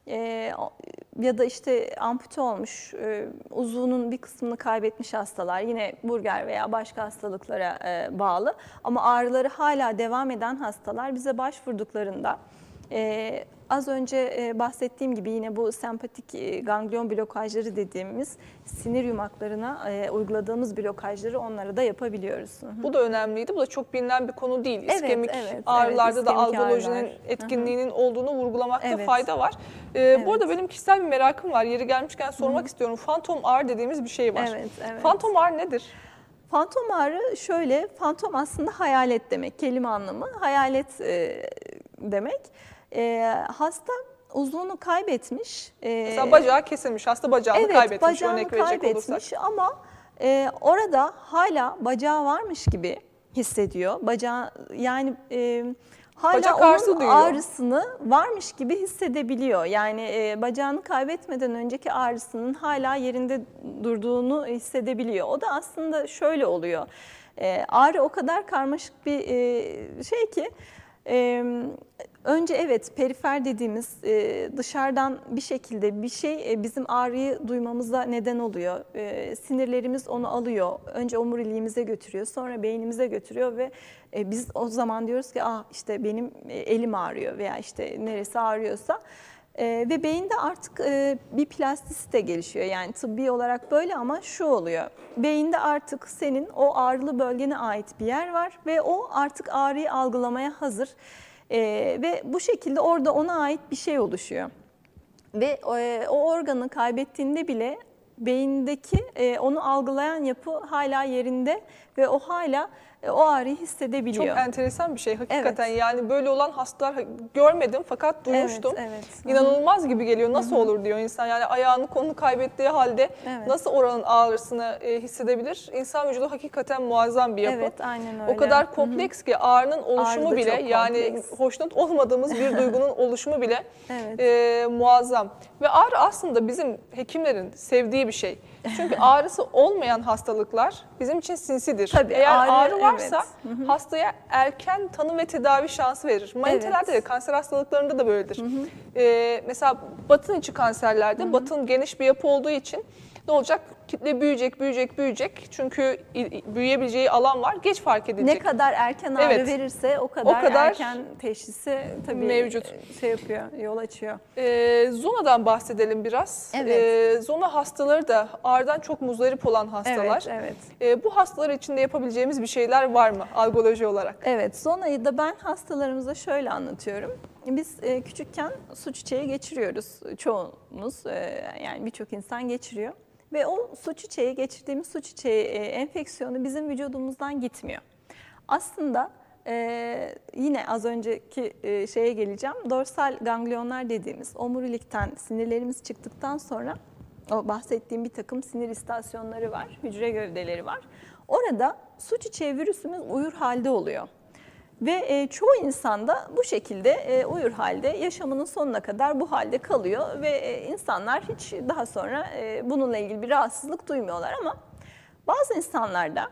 S2: Ya da işte ampute olmuş, uzvunun bir kısmını kaybetmiş hastalar yine burger veya başka hastalıklara bağlı. Ama ağrıları hala devam eden hastalar bize başvurduklarında az önce bahsettiğim gibi yine bu sempatik ganglion blokajları dediğimiz sinir yumaklarına uyguladığımız blokajları onlara da yapabiliyoruz.
S1: Bu da önemliydi. Bu da çok bilinen bir konu değil.
S2: Evet,
S1: İskemik
S2: evet,
S1: ağrılarda da
S2: iskemik
S1: algolojinin
S2: ağrılar.
S1: etkinliğinin olduğunu vurgulamakta
S2: Evet.
S1: fayda var. Bu arada benim kişisel bir merakım var. Yeri gelmişken sormak istiyorum. Fantom ağrı dediğimiz bir şey var.
S2: Evet.
S1: Fantom ağrı nedir?
S2: Fantom ağrı şöyle, fantom aslında hayalet demek, kelime anlamı. Hayalet demek. Hasta uzvunu kaybetmiş.
S1: Mesela bacağı kesilmiş, hasta bacağını kaybetmiş.
S2: Bacağını
S1: Örnek verecek
S2: kaybetmiş
S1: olursak.
S2: ama orada hala bacağı varmış gibi hissediyor. Bacağı, yani hala
S1: Bacak ağrısı
S2: onun
S1: duyuyor.
S2: ağrısını varmış gibi hissedebiliyor. Yani bacağını kaybetmeden önceki ağrısının hala yerinde durduğunu hissedebiliyor. O da aslında şöyle oluyor. Ağrı o kadar karmaşık bir şey ki önce evet perifer dediğimiz dışarıdan bir şekilde bir şey bizim ağrıyı duymamıza neden oluyor. Sinirlerimiz onu alıyor. Önce omuriliğimize götürüyor, sonra beynimize götürüyor ve biz o zaman diyoruz ki işte benim elim ağrıyor veya işte neresi ağrıyorsa. Ve beyinde artık bir plastisite gelişiyor. Yani tıbbi olarak böyle ama şu oluyor. Beyinde artık senin o ağrılı bölgene ait bir yer var ve o artık ağrıyı algılamaya hazır. Ve bu şekilde orada ona ait bir şey oluşuyor. Ve o organı kaybettiğinde bile beyindeki onu algılayan yapı hala yerinde ve o hala o ağrıyı hissedebiliyor.
S1: Çok enteresan bir şey hakikaten.
S2: Evet.
S1: Yani böyle olan hastalar görmedim fakat duymuştum.
S2: Evet.
S1: İnanılmaz gibi geliyor. Nasıl olur diyor insan. Yani ayağını kolunu kaybettiği halde nasıl oranın ağrısını hissedebilir? İnsan vücudu hakikaten muazzam bir yapı.
S2: Evet, aynen öyle.
S1: O kadar kompleks ki ağrının oluşumu
S2: Ağrı da
S1: bile
S2: çok
S1: yani
S2: kompleks.
S1: hoşnut olmadığımız bir duygunun oluşumu bile
S2: Evet.
S1: muazzam. Ve ağrı aslında bizim hekimlerin sevdiği bir şey. Çünkü ağrısı olmayan hastalıklar bizim için sinsidir.
S2: Tabii,
S1: Eğer ağrı varsa
S2: evet.
S1: hastaya erken tanı ve tedavi şansı verir. Manitelerde de kanser hastalıklarında da böyledir. Mesela batın içi kanserlerde batın geniş bir yapı olduğu için ne olacak? Kitle büyüyecek. Çünkü büyüyebileceği alan var. Geç fark edilecek.
S2: Ne kadar erken ağrı verirse o kadar erken teşhisi tabii
S1: mevcut.
S2: Şey yapıyor, yol açıyor.
S1: Zona'dan bahsedelim biraz.
S2: Evet.
S1: Zona hastaları da ağrıdan çok muzdarip olan hastalar.
S2: Evet.
S1: Bu hastalar için de yapabileceğimiz bir şeyler var mı algoloji olarak?
S2: Evet, zonayı da ben hastalarımıza şöyle anlatıyorum. Biz küçükken su çiçeği geçiriyoruz çoğumuz, yani birçok insan geçiriyor. Ve o su çiçeği, geçirdiğimiz su çiçeği enfeksiyonu bizim vücudumuzdan gitmiyor. Aslında yine az önceki şeye geleceğim. Dorsal ganglionlar dediğimiz omurilikten sinirlerimiz çıktıktan sonra o bahsettiğim bir takım sinir istasyonları var, hücre gövdeleri var. Orada su çiçeği virüsümüz uyur halde oluyor. Ve çoğu insan da bu şekilde uyur halde yaşamının sonuna kadar bu halde kalıyor ve insanlar hiç daha sonra bununla ilgili bir rahatsızlık duymuyorlar ama bazı insanlarda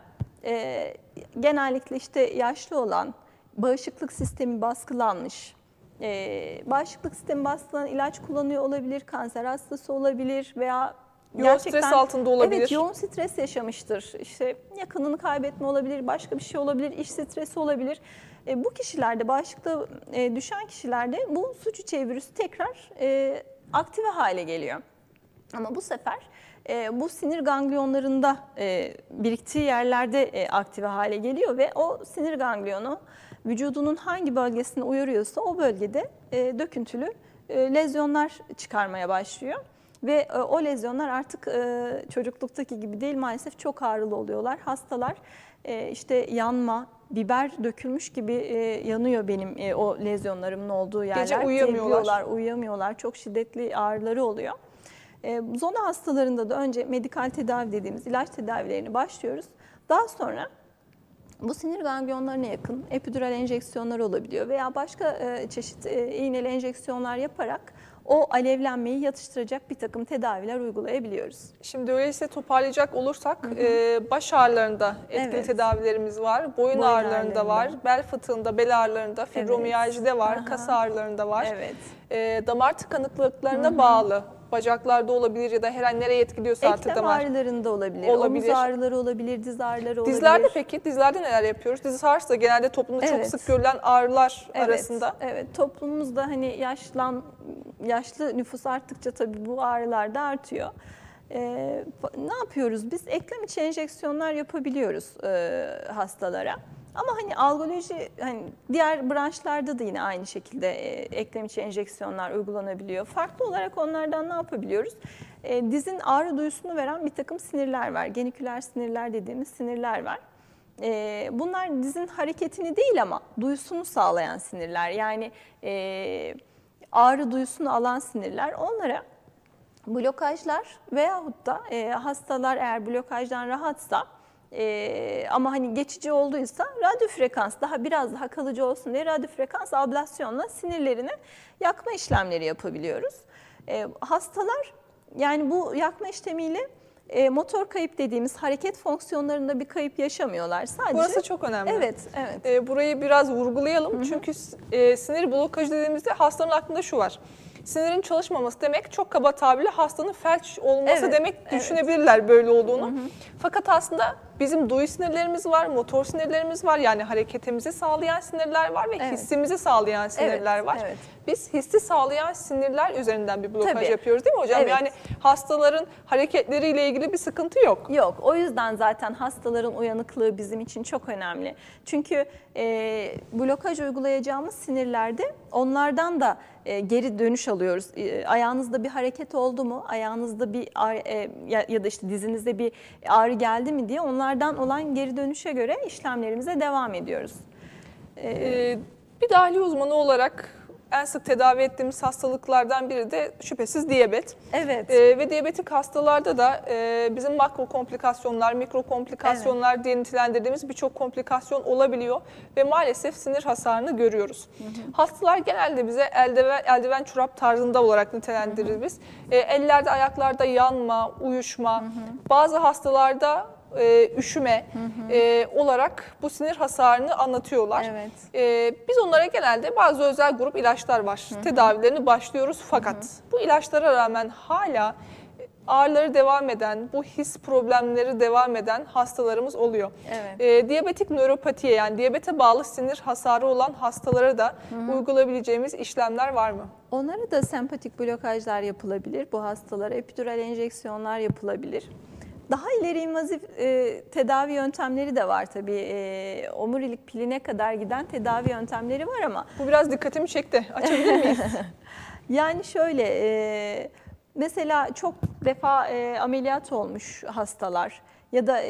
S2: genellikle işte yaşlı olan, bağışıklık sistemi baskılanmış, bağışıklık sistemi baskılanan ilaç kullanıyor olabilir, kanser hastası olabilir veya
S1: yoğun stres altında olabilir.
S2: Evet, yoğun stres yaşamıştır. İşte yakınını kaybetme olabilir, başka bir şey olabilir, iş stresi olabilir. Bu kişilerde, bağışıklığı düşen kişilerde bu su çiçeği virüsü tekrar aktive hale geliyor. Ama bu sefer bu sinir ganglionlarında biriktiği yerlerde aktive hale geliyor ve o sinir ganglionu vücudunun hangi bölgesine uyarıyorsa o bölgede döküntülü lezyonlar çıkarmaya başlıyor. Ve o lezyonlar artık çocukluktaki gibi değil, maalesef çok ağrılı oluyorlar. Hastalar işte yanma, biber dökülmüş gibi yanıyor benim o lezyonlarımın olduğu yerler.
S1: Gece uyuyamıyorlar.
S2: Uyuyamıyorlar. Çok şiddetli ağrıları oluyor. Zona hastalarında da önce medikal tedavi dediğimiz ilaç tedavilerini başlıyoruz. Daha sonra bu sinir ganglionlarına yakın epidural enjeksiyonlar olabiliyor veya başka çeşit iğneli enjeksiyonlar yaparak o alevlenmeyi yatıştıracak bir takım tedaviler uygulayabiliyoruz.
S1: Şimdi öyleyse toparlayacak olursak baş ağrılarında etkili tedavilerimiz var, boyun ağrılarında var, bel fıtığında, bel ağrılarında, fibromiyajide var, kas ağrılarında var.
S2: Evet.
S1: Damar tıkanıklıklarına bağlı. Bacaklarda olabilir ya da her an nereye etkiliyorsa artık
S2: Eklem
S1: damar.
S2: ağrılarında olabilir, omuz ağrıları olabilir, diz ağrıları olabilir.
S1: Dizlerde peki? Dizlerde neler yapıyoruz? Diz ağrısı da genelde toplumda çok sık görülen ağrılar arasında.
S2: Evet, toplumumuzda hani yaşlı nüfus arttıkça tabii bu ağrılar da artıyor. Ne yapıyoruz? Biz eklem içi enjeksiyonlar yapabiliyoruz hastalara. Ama hani algoloji, hani diğer branşlarda da yine aynı şekilde eklem içi enjeksiyonlar uygulanabiliyor. Farklı olarak onlardan ne yapabiliyoruz? Dizin ağrı duyusunu veren bir takım sinirler var. Geniküler sinirler dediğimiz sinirler var. Bunlar dizin hareketini değil ama duyusunu sağlayan sinirler. Yani ağrı duyusunu alan sinirler. Onlara blokajlar veyahut da hastalar eğer blokajdan rahatsa Ama hani geçici olduysa radyo frekans biraz daha kalıcı olsun diye radyo frekans ablasyonla sinirlerini yakma işlemleri yapabiliyoruz. Hastalar yani bu yakma işlemiyle motor kayıp dediğimiz hareket fonksiyonlarında bir kayıp yaşamıyorlar. Sadece
S1: Burası çok önemli.
S2: Evet, evet.
S1: Burayı biraz vurgulayalım. Çünkü sinir blokajı dediğimizde hastanın aklında şu var. Sinirin çalışmaması demek, çok kaba tabirle hastanın felç olması
S2: Evet,
S1: demek düşünebilirler böyle olduğunu. Fakat aslında bizim duyu sinirlerimiz var, motor sinirlerimiz var. Yani hareketimizi sağlayan sinirler var ve hissimizi sağlayan sinirler var.
S2: Evet.
S1: Biz hissi sağlayan sinirler üzerinden bir blokaj
S2: Tabii.
S1: yapıyoruz değil mi hocam?
S2: Evet.
S1: Yani hastaların hareketleriyle ilgili bir sıkıntı yok.
S2: Yok. O yüzden zaten hastaların uyanıklığı bizim için çok önemli. Çünkü blokaj uygulayacağımız sinirlerde onlardan da geri dönüş alıyoruz. Ayağınızda bir hareket oldu mu, ayağınızda bir ya da işte dizinizde bir ağrı geldi mi diye onlardan olan geri dönüşe göre işlemlerimize devam ediyoruz.
S1: Bir dahiliye uzmanı olarak en sık tedavi ettiğimiz hastalıklardan biri de şüphesiz diyabet.
S2: Evet.
S1: Ve diyabetik hastalarda da bizim makro komplikasyonlar, mikro komplikasyonlar diye nitelendirdiğimiz birçok komplikasyon olabiliyor. Ve maalesef sinir hasarını görüyoruz. Hastalar genelde bize eldiven çorap tarzında olarak nitelendiririz biz. Ellerde, ayaklarda yanma, uyuşma, bazı hastalarda üşüme olarak bu sinir hasarını anlatıyorlar.
S2: Evet.
S1: Biz onlara genelde bazı özel grup ilaçlar var. Tedavilerini başlıyoruz fakat bu ilaçlara rağmen hala ağrıları devam eden, bu his problemleri devam eden hastalarımız oluyor.
S2: Evet.
S1: Diyabetik nöropatiye yani diyabete bağlı sinir hasarı olan hastalara da uygulayabileceğimiz işlemler var mı?
S2: Onlara da sempatik blokajlar yapılabilir. Bu hastalara epidural enjeksiyonlar yapılabilir. Daha ileri invazif tedavi yöntemleri de var tabii. Omurilik piline kadar giden tedavi yöntemleri var ama.
S1: Bu biraz dikkatimi çekti. Açabilir miyiz?
S2: Yani şöyle mesela çok defa ameliyat olmuş hastalar ya da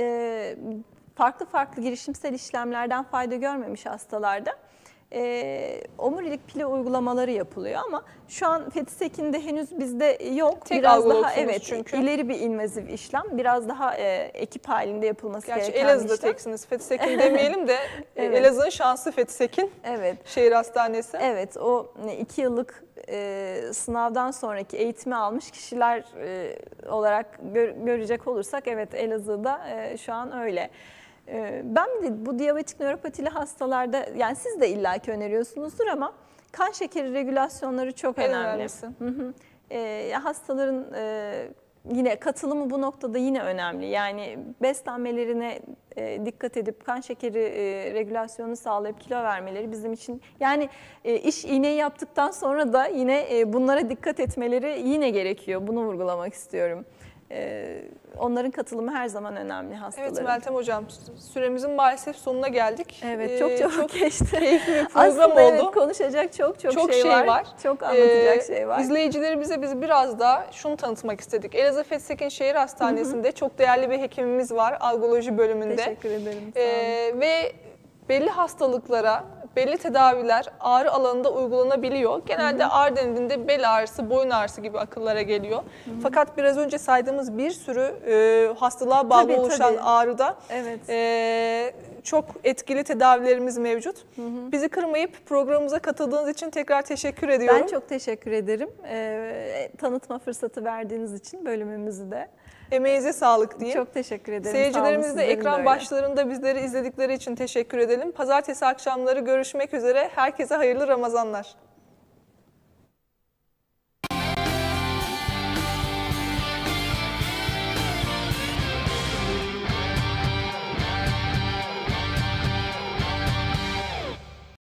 S2: farklı girişimsel işlemlerden fayda görmemiş hastalarda omurilik pili uygulamaları yapılıyor ama şu an Fethisekin'de henüz bizde yok.
S1: Tek
S2: biraz daha
S1: algılıyorsunuz çünkü.
S2: ileri bir invazif işlem, biraz daha ekip halinde yapılması
S1: Gerçi
S2: gereken
S1: Elazığ'da
S2: bir işlem.
S1: teksiniz. Fethisekin demeyelim de
S2: Evet.
S1: Elazığ'ın şansı Fethisekin
S2: Evet.
S1: Şehir Hastanesi.
S2: Evet, o 2 yıllık sınavdan sonraki eğitimi almış kişiler olarak görecek olursak evet Elazığ'da şu an öyle. Ben de bu diyabetik nöropatili hastalarda yani siz de illaki öneriyorsunuzdur ama kan şekeri regülasyonları çok
S1: En
S2: önemli.
S1: önemlisi.
S2: Hastaların yine katılımı bu noktada yine önemli. Yani beslenmelerine dikkat edip kan şekeri regülasyonunu sağlayıp kilo vermeleri bizim için yani iş iğneyi yaptıktan sonra da yine bunlara dikkat etmeleri yine gerekiyor. Bunu vurgulamak istiyorum. Onların katılımı her zaman önemli hastaların.
S1: Evet Meltem Hocam, süremizin maalesef sonuna geldik.
S2: Evet, çok çabuk geçti.
S1: Keyifli bir program
S2: Aslında
S1: oldu.
S2: evet, konuşacak çok şey var. Çok anlatacak şey var.
S1: İzleyicilerimize biz biraz da şunu tanıtmak istedik. Elazığ Fethisekin Şehir Hastanesi'nde çok değerli bir hekimimiz var algoloji bölümünde.
S2: Teşekkür ederim. Sağ olun.
S1: Ve belli hastalıklara belli tedaviler ağrı alanında uygulanabiliyor. Genelde ağrı denildiğinde bel ağrısı, boyun ağrısı gibi akıllara geliyor. Fakat biraz önce saydığımız bir sürü hastalığa bağlı oluşan ağrıda çok etkili tedavilerimiz mevcut. Bizi kırmayıp programımıza katıldığınız için tekrar teşekkür ediyorum.
S2: Ben çok teşekkür ederim. Tanıtma fırsatı verdiğiniz için bölümümüzü de.
S1: Emeğinize sağlık diye.
S2: Çok teşekkür ederim.
S1: Seyircilerimiz de ekran başlarında bizleri izledikleri için teşekkür edelim. Pazartesi akşamları görüşmek üzere. Herkese hayırlı Ramazanlar.